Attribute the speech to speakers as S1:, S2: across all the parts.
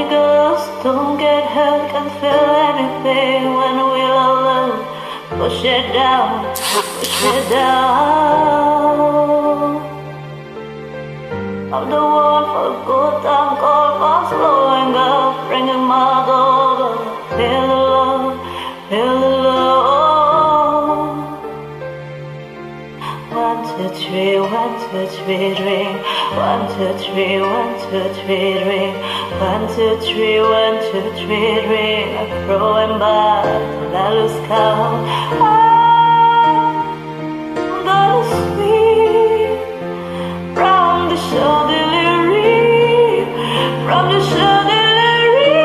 S1: only girls don't get hurt, can't feel anything when we're alone. Push it down, push it down. I'm the one for the good time, call for slowing up, bringing my over. Feel the love, feel the love. 1, 2, 3, 1, 2, 3, ring. 1, 2, 3, 1, 2, 3, ring. 1, 2, 3, 1, 2, 3, ring. I'm throwing back till I lose count. I'm gonna sweep from the chandelier, from the chandelier.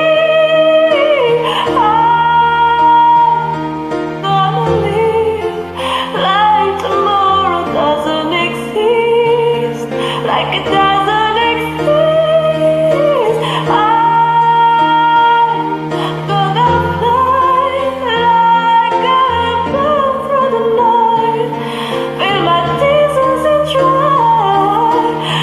S1: I'm gonna live like tomorrow doesn't exist, like it doesn't exist. I'm gonna fly like a bird through the night, feel my tears as I try.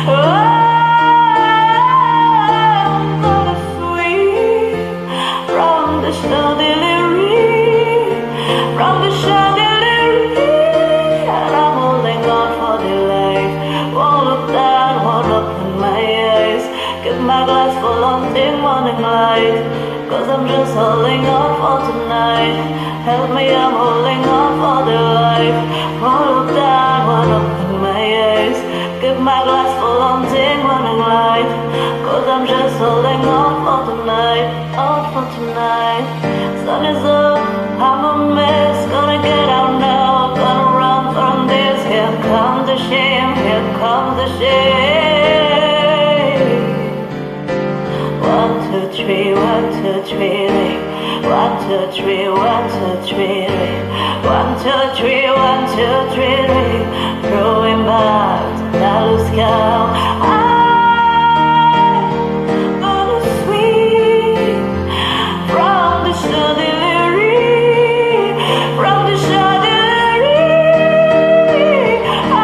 S1: I'm gonna sweep from the chandelier, from the chandelier. And I'm holding on for the light. Won't look down, won't open my eyes. Get my glass full until morning light, 'cause I'm just holding on for tonight. Help me, I'm holding on for the light. Won't look down, won't open my eyes. Get my glass full until morning light, 'cause I'm just holding on for tonight. On for tonight. Sun is up, I'm a mess. Gonna get out now, gonna run from this. Here comes the shame, here comes the shame. 1, 2, 3, 1, 2, 3, ring. 1, 2, 3, 1, 2, 3, ring. 1, 2, 3, 1, 2, 3, ring. Throwing back till I lose count. I'm gonna sweep from the chandelier, from the chandelier.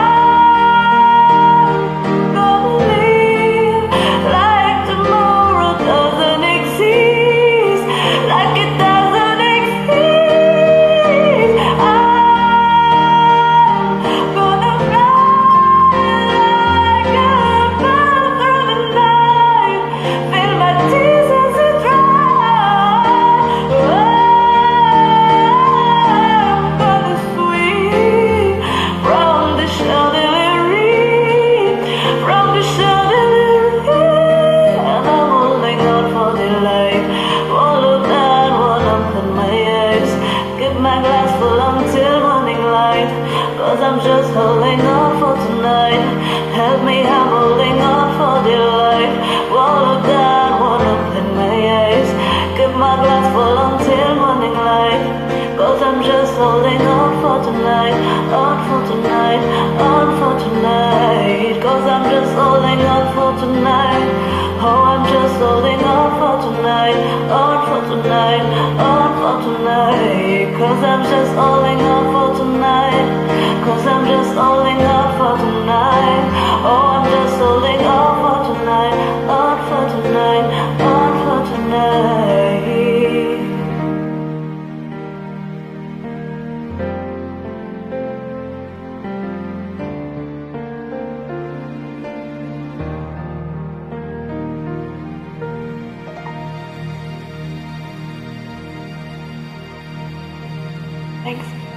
S1: I'm gonna live like tomorrow doesn't exist, like it doesn't exist. I'm gonna fly like a bird through the night, feel my tears as I dry. I'm gonna sweep from the chandelier, from the chandelier. And I'm holding on for the light. Won't look down, won't open my eyes. Get my glass full until morning light, 'cause I'm just holding on for tonight. Help me, I'm holding on for the light. Won't look down, won't open my eyes. Get my glass full until morning light, 'cause I'm just holding on for tonight. On for tonight, on for tonight. 'Cause I'm just holding on for tonight. Oh, I'm just holding on for tonight. On for tonight, on for tonight. 'Cause I'm just holding on for tonight. 'Cause I'm just holding on for tonight. Oh, I'm just holding on for tonight. On for tonight, on for tonight. Thanks.